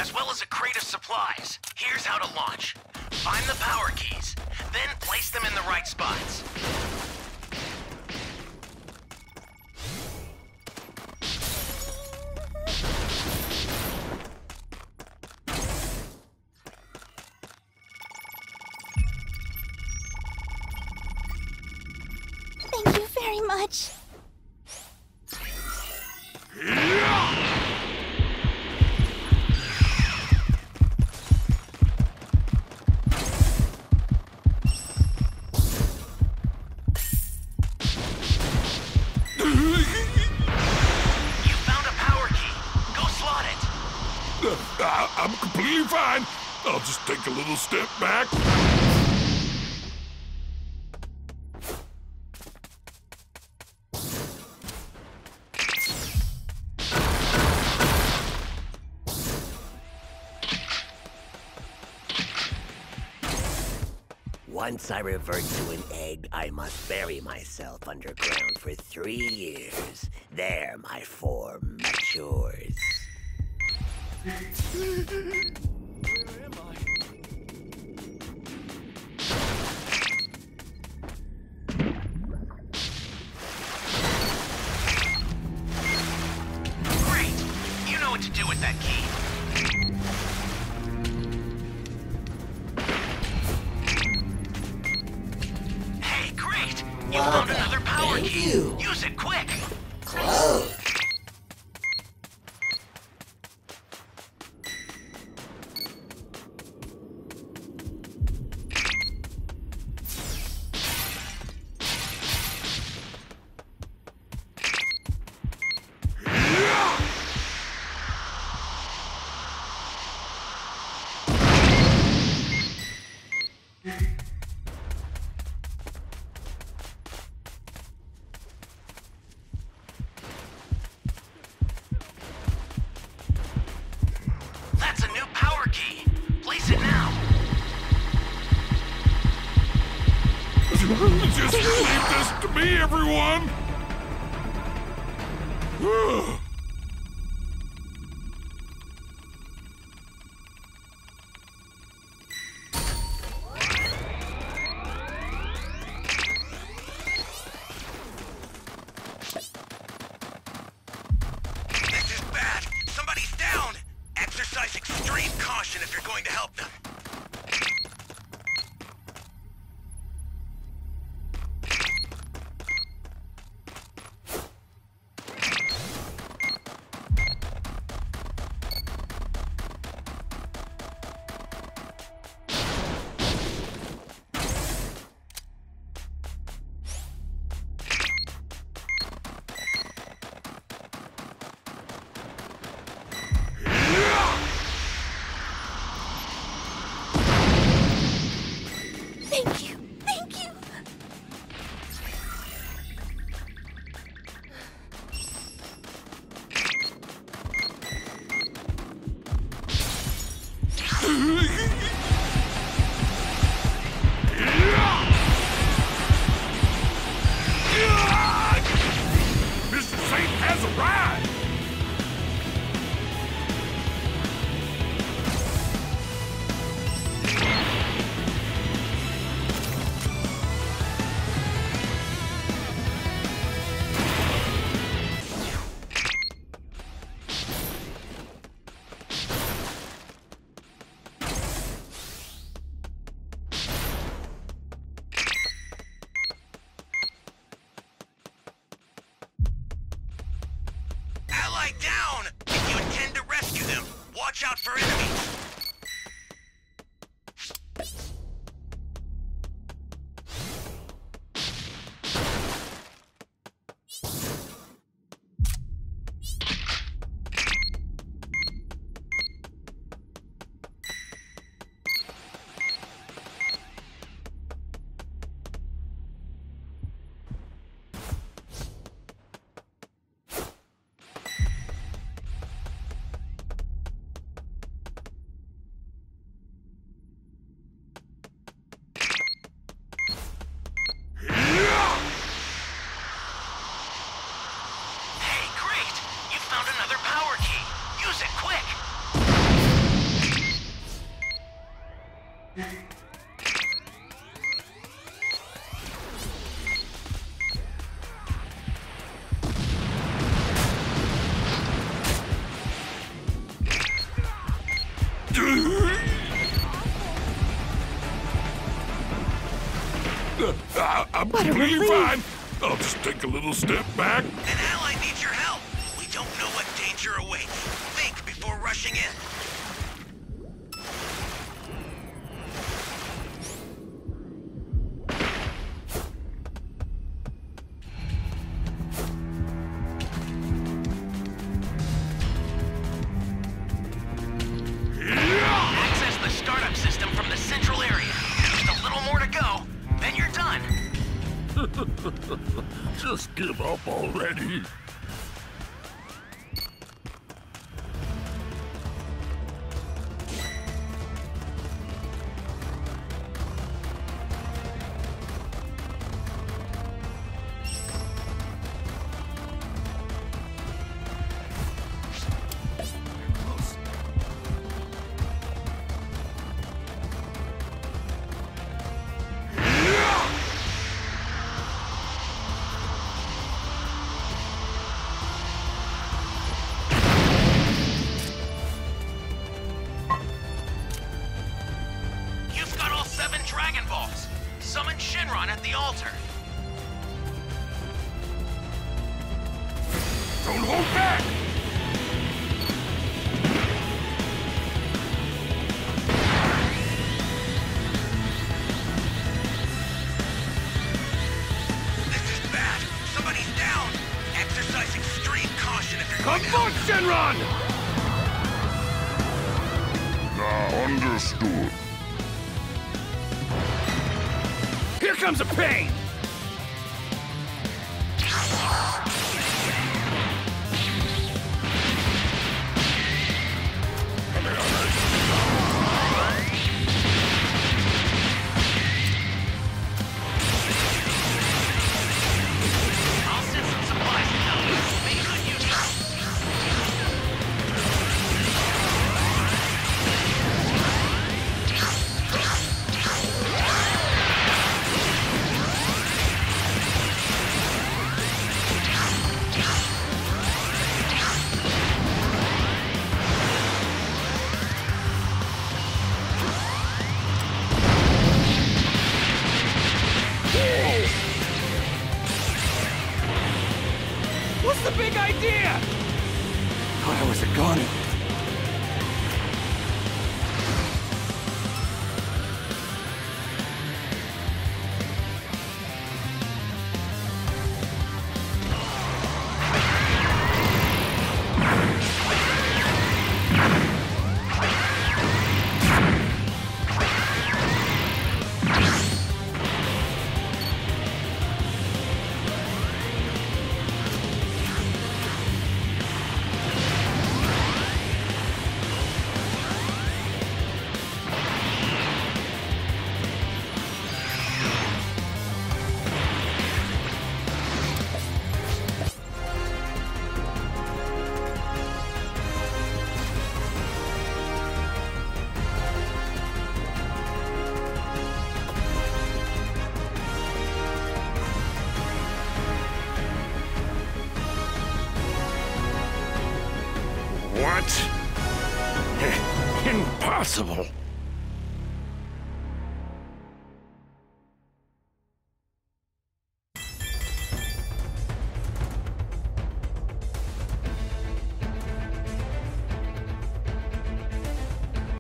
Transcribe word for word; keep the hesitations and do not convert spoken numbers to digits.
as well as a crate of supplies. Here's how to launch. Find the power keys, then place them in the right spots. Thank you very much. I, I'm completely fine. I'll just take a little step back. Once I revert to an egg, I must bury myself underground for three years. There my form matures. Where am I? Great! You know what to do with that key. Hey, great! You found another power key. Use it quick! Close. That's a new power key. Place it now. Just leave this to me, everyone! This is bad. Somebody's down. Exercise extreme caution if you're going to help them. Thank you. Thank you. Mister Saint has arrived! Ally down! If you intend to rescue them, watch out for enemies. Uh, I'm What a completely relief. fine. I'll just take a little step back. An ally needs your help. We don't know what danger awaits. Think before rushing in. Access the startup system from the central area. Just a little more to go, then you're done. Just give up already. You've got all seven Dragon Balls. Summon Shenron at the altar. Don't hold back! This is bad. Somebody's down. Exercise extreme caution if you're Come going forth, Shenron! Now understood. Here comes a pain! I'll send some supplies to help. Make good use of them. What's the big idea? Thought I was a gun. What? Impossible.